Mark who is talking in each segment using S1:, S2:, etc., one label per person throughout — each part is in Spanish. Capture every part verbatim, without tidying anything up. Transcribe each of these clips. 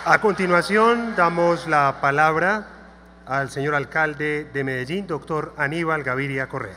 S1: A continuación, damos la palabra al señor alcalde de Medellín, doctor Aníbal Gaviria Correa.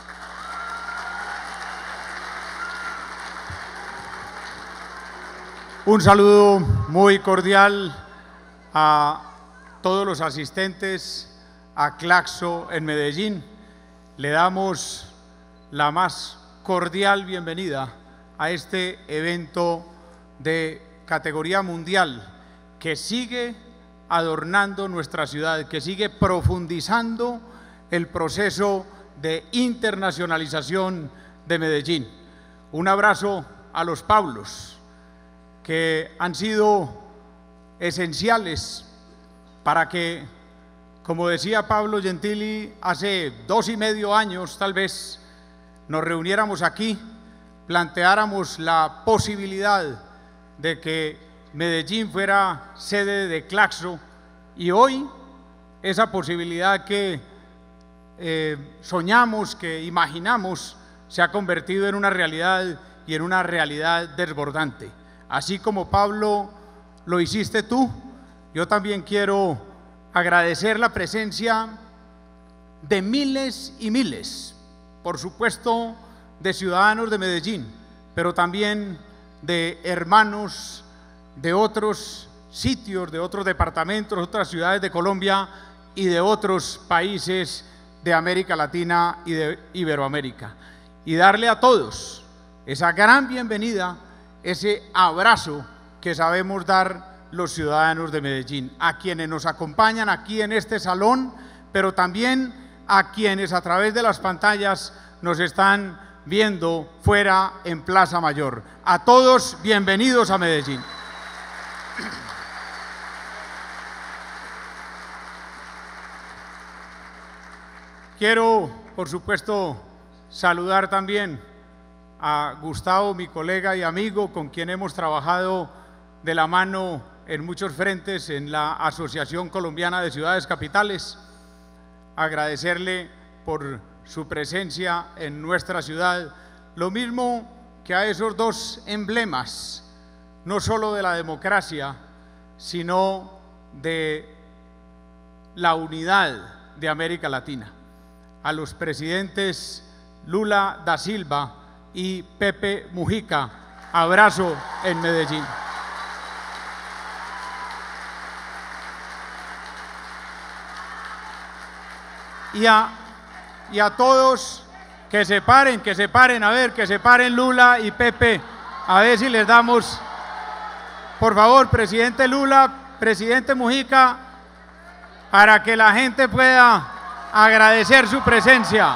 S2: Un saludo muy cordial a todos los asistentes a Claxo en Medellín. Le damos la más cordial bienvenida a este evento de categoría mundial que sigue adornando nuestra ciudad, que sigue profundizando el proceso de internacionalización de Medellín. Un abrazo a los Pablos, que han sido esenciales para que, como decía Pablo Gentili, hace dos y medio años tal vez nos reuniéramos aquí, planteáramos la posibilidad de que Medellín fuera sede de Claxo, y hoy esa posibilidad que eh, soñamos, que imaginamos, se ha convertido en una realidad y en una realidad desbordante. Así como Pablo lo hiciste tú, yo también quiero agradecer la presencia de miles y miles, por supuesto, de ciudadanos de Medellín, pero también de hermanos de otros sitios, de otros departamentos, otras ciudades de Colombia y de otros países de América Latina y de Iberoamérica. Y darle a todos esa gran bienvenida, ese abrazo que sabemos dar los ciudadanos de Medellín, a quienes nos acompañan aquí en este salón, pero también a quienes a través de las pantallas nos están viendo fuera en Plaza Mayor. A todos, bienvenidos a Medellín. Quiero, por supuesto, saludar también a Gustavo, mi colega y amigo, con quien hemos trabajado de la mano en muchos frentes en la Asociación Colombiana de Ciudades Capitales. Agradecerle por su presencia en nuestra ciudad, lo mismo que a esos dos emblemas, no solo de la democracia, sino de la unidad de América Latina, a los presidentes Lula da Silva y Pepe Mujica. Abrazo en Medellín. Y a, y a todos que se paren, que se paren, a ver, que se paren Lula y Pepe, a ver si les damos, por favor, presidente Lula, presidente Mujica, para que la gente pueda agradecer su presencia.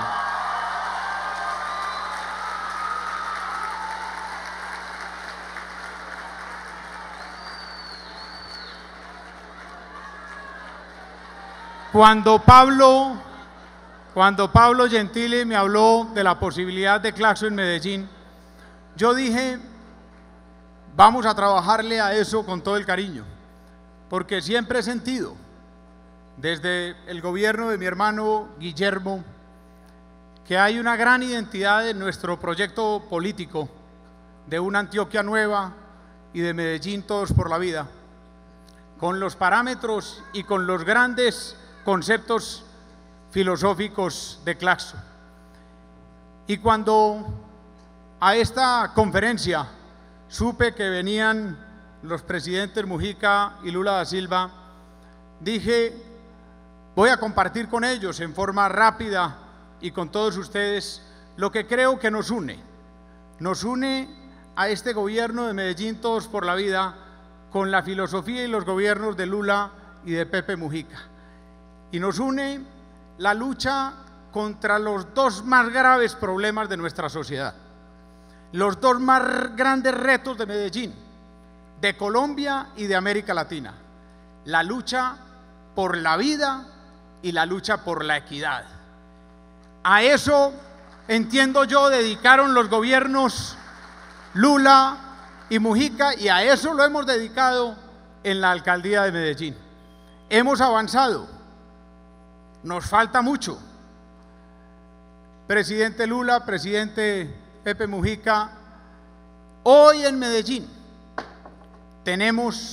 S2: Cuando Pablo, cuando Pablo Gentili me habló de la posibilidad de Claxo en Medellín, yo dije, vamos a trabajarle a eso con todo el cariño, porque siempre he sentido, desde el gobierno de mi hermano Guillermo, que hay una gran identidad en nuestro proyecto político de una Antioquia nueva y de Medellín todos por la vida, con los parámetros y con los grandes conceptos filosóficos de Claxo. Y cuando a esta conferencia supe que venían los presidentes Mujica y Lula da Silva, dije, voy a compartir con ellos en forma rápida y con todos ustedes lo que creo que nos une. Nos une a este gobierno de Medellín todos por la vida con la filosofía y los gobiernos de Lula y de Pepe Mujica. Y nos une la lucha contra los dos más graves problemas de nuestra sociedad, los dos más grandes retos de Medellín, de Colombia y de América Latina: la lucha por la vida y la lucha por la equidad. A eso, entiendo yo, dedicaron los gobiernos Lula y Mujica, y a eso lo hemos dedicado en la alcaldía de Medellín. Hemos avanzado, nos falta mucho. Presidente Lula, presidente Pepe Mujica, hoy en Medellín tenemos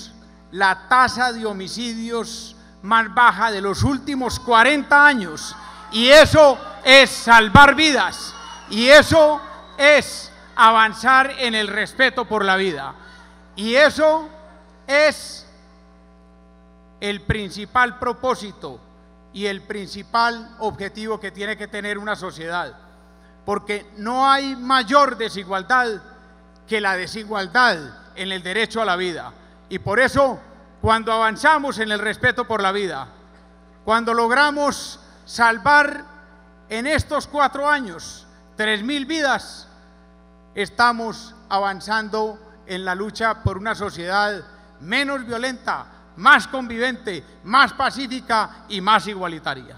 S2: la tasa de homicidios más baja de los últimos cuarenta años. Y eso es salvar vidas. Y eso es avanzar en el respeto por la vida. Y eso es el principal propósito y el principal objetivo que tiene que tener una sociedad. Porque no hay mayor desigualdad que la desigualdad en el derecho a la vida. Y por eso, cuando avanzamos en el respeto por la vida, cuando logramos salvar en estos cuatro años tres mil vidas, estamos avanzando en la lucha por una sociedad menos violenta, más convivente, más pacífica y más igualitaria.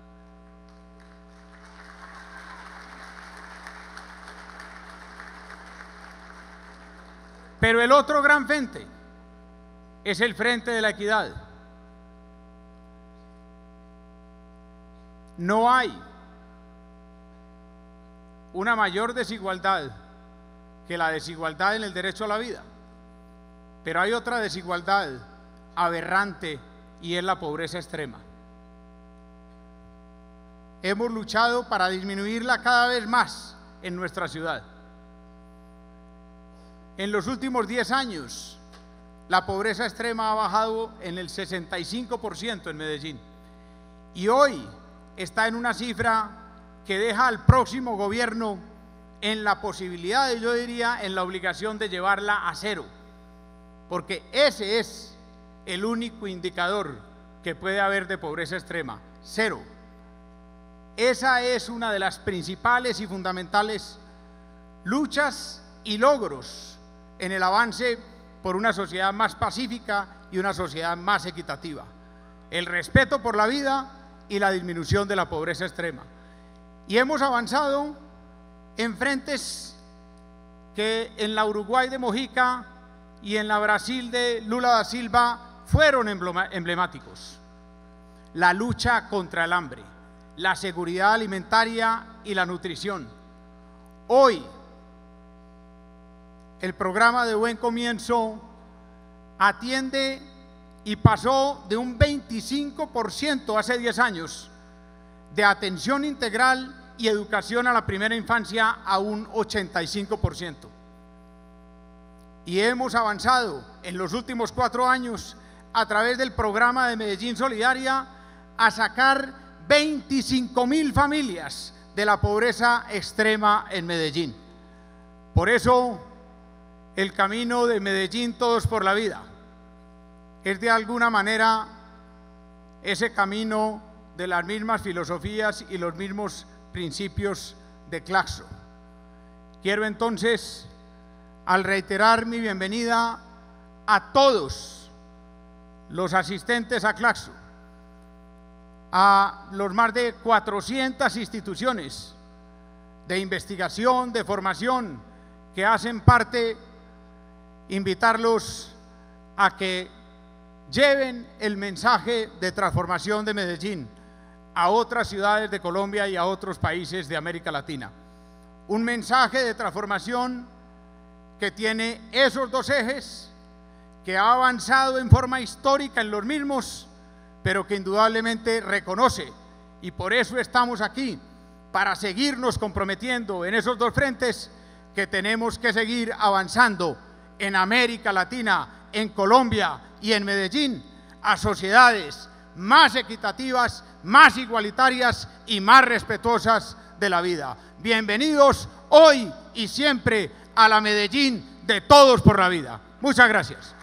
S2: Pero el otro gran frente es el frente de la equidad. No hay una mayor desigualdad que la desigualdad en el derecho a la vida, pero hay otra desigualdad aberrante y es la pobreza extrema. Hemos luchado para disminuirla cada vez más en nuestra ciudad. En los últimos diez años, la pobreza extrema ha bajado en el sesenta y cinco por ciento en Medellín y hoy está en una cifra que deja al próximo gobierno en la posibilidad, yo diría, en la obligación de llevarla a cero, porque ese es el único indicador que puede haber de pobreza extrema, cero. Esa es una de las principales y fundamentales luchas y logros en el avance por una sociedad más pacífica y una sociedad más equitativa. El respeto por la vida y la disminución de la pobreza extrema. Y hemos avanzado en frentes que en la Uruguay de Mojica y en la Brasil de Lula da Silva fueron emblemáticos. La lucha contra el hambre, la seguridad alimentaria y la nutrición. Hoy, el programa de Buen Comienzo atiende y pasó de un veinticinco por ciento hace diez años de atención integral y educación a la primera infancia a un ochenta y cinco por ciento. Y hemos avanzado en los últimos cuatro años a través del programa de Medellín Solidaria a sacar veinticinco mil familias de la pobreza extrema en Medellín. Por eso, el camino de Medellín Todos por la Vida es de alguna manera ese camino de las mismas filosofías y los mismos principios de Claxo. Quiero entonces, al reiterar mi bienvenida a todos los asistentes a Claxo, a los más de cuatrocientas instituciones de investigación, de formación que hacen parte, invitarlos a que lleven el mensaje de transformación de Medellín a otras ciudades de Colombia y a otros países de América Latina. Un mensaje de transformación que tiene esos dos ejes, que ha avanzado en forma histórica en los mismos, pero que indudablemente reconoce, y por eso estamos aquí, para seguirnos comprometiendo en esos dos frentes, que tenemos que seguir avanzando en América Latina, en Colombia y en Medellín, a sociedades más equitativas, más igualitarias y más respetuosas de la vida. Bienvenidos hoy y siempre a la Medellín de Todos por la Vida. Muchas gracias.